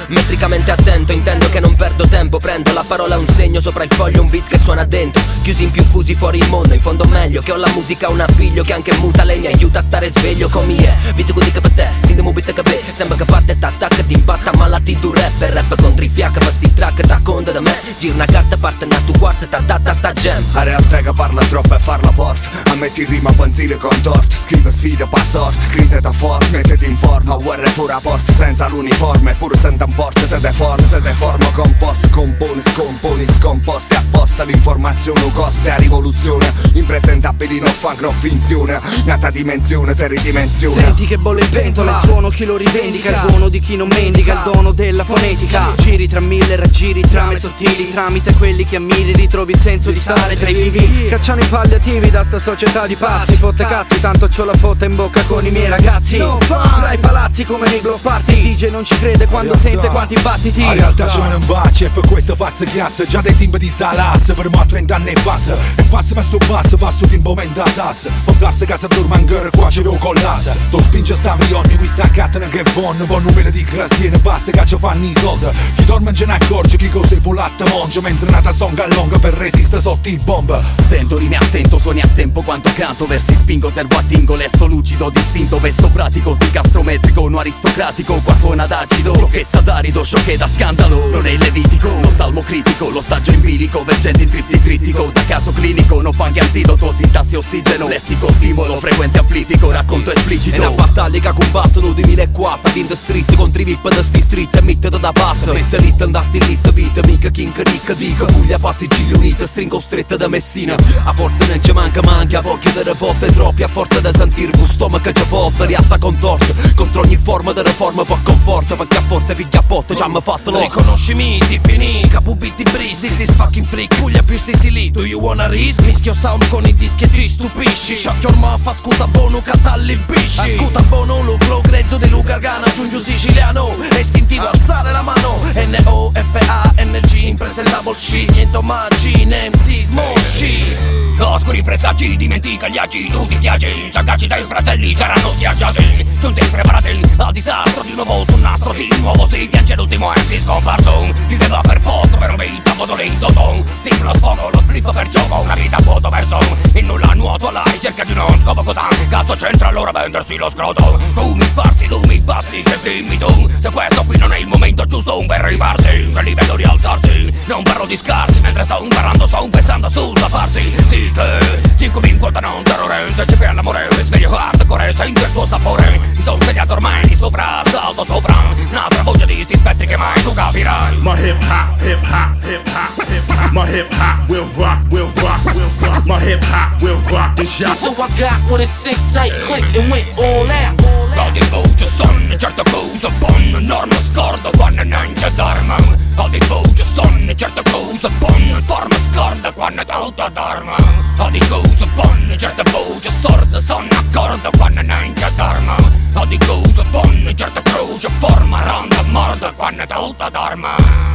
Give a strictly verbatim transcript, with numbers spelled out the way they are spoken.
metricamente attento, intendo che non perdo tempo. Prendo la parola, un segno sopra il foglio, un beat che suona dentro. Chiusi in più fusi fuori il mondo, in fondo meglio che ho la musica un appiglio che anche muta, lei mi aiuta a stare sveglio come è. Vito così che per te, sindiamo beat che per sembra che parte t'attacca ti impatta malati tu rap. E rap contro i fiacca, fa sti track, ta conta da me. Gira una carta, parte na tu quarta, ta data sta jam. A realtà che parla troppo e farla porta. A metti rima benzine con tort. Scrive sfide pa' sort, grida da forte, mettiti in forma. Guerra pure a porta, senza l'uniforme. Pure senza un porta, te deforma, te deforma compost. Componi, scomponi, scomposti apposta. L'informazione o coste a rivoluzione. Impresentabili non fan gran finzione. Nata dimensione, te ridimensione. Senti che bolle in pentola, il suono chi lo rivendica, il buono di chi non mendica, il dono della fonetica. Giri tra mille raggiri, trame sottili, tramite quelli che ammiri ritrovi il senso di stare tra i vivi. Cacciano i palliativi da sta società di pazzi. Fotte cazzi, tanto c'ho la fotta in bocca con i miei ragazzi. No fun, tra i palazzi come nei block party. D J non ci crede quando sente quanti battiti. In realtà ce ne un baci e per questo faccio chiasse. Già dei timbi di Salas, per mo' trenta anni passa. E passa per sto basso, passo che momento a tasse. Può darsi casa dormangere, qua ci devo collassa. Tu spinge sta milioni, qui sta cattana che è buono. Buon numero di crastiene, basta che ci fanno i soldi. Chi dorme non ce ne accorge, chi cos'è pulatta monge. Mentre nata songa longa per resistere sotto il bomba. Stento, rimi attento, suoni a tempo quanto canto. Versi spingo, servo attingo, lesto lucido, distinto. Vesto pratico, sti castrometrico, no aristocratico. Qua suona d'acido, lo che sa d'arido, sciocche da scandalo. Non è levitico, lo salmo critico, lo stagio in bilico. Vergente in tripti trittico, da caso clinico. Non fa che antidoto, sintassi ossigeno. Lessico stimolo, frequenze amplifico, racconto esplicito. È una battaglia che combattono duemilaquattro. In the street, contro i vip da sti street. E mette da parte, mette lit, andasti lit, vita. Mica king ricca, dica Puglia, passigli unite, stringo stretta da Messina. A forza non ci manca, manca, a voglio delle volte troppi. A forza da sentirvi stomaco che volta, riatta contorta. Contro ogni forma di riforma può conforta. Perché a forza piglia a botte, già mi fatto lo. Riconoscimi, tippini, capubitti breeze. This is fucking freak, Puglia più Sicily. Do you wanna risk? Mischio sound con i dischi e ti stupisci. Shut your mouth, ascolta bono, catalli bisci. Ascolta bono, lo flow grezzo di Luca Gargana. Giungiu siciliano, istintivo, alzare la mano. N O F A N G, impresentable shit. Niente omaggi, M C smosci. Oscuri presagi, dimentica gli agi, tu ti piaci. Sagaci dai fratelli saranno schiacciati. Giunti preparati al disastro di nuovo sul nastro. Di nuovo si piange l'ultimo M C scomparso. Viveva per poco, per un beat a modo lento. Team lo sfogo, lo spliff per gioco. Una vita a vuoto verso in nulla nuoto all'ai. Cerca di uno scopo cosa cazzo c'entra allora vendersi lo scroto. Tu mi sparsi, tu mi passi, che dimmi tu se questo qui non è il momento giusto per rifarsi. Che li vedo rialzarsi, non parlo di scarsi. Mentre sto imparando sto pensando sul taparsi. Sì che cinque mi incontrano un terrore. Se ci fai l'amore sveglio hardcore, senti il suo sapore. Mi sono svegliato ormai di sopra, salto sopra un'altra voce di sti spettri che mai tu capirai. My hip hop, hip hop, hip hop, hip hop. My hip hop will rock, will rock, will rock. My hip hop will rock the shot. So I got with a sick tight click and went all out. Al di voce son, certe cose buone. Non mi scordo quando non c'è dormo. Al di voce son, certe cose buone. Forma scorda quando tutto dormo. Al di cose buone, certe voci sorde. Sono accordo quando non c'è dormo. Al di cose buone, certe croce forma ronda morda quando tutto dormo.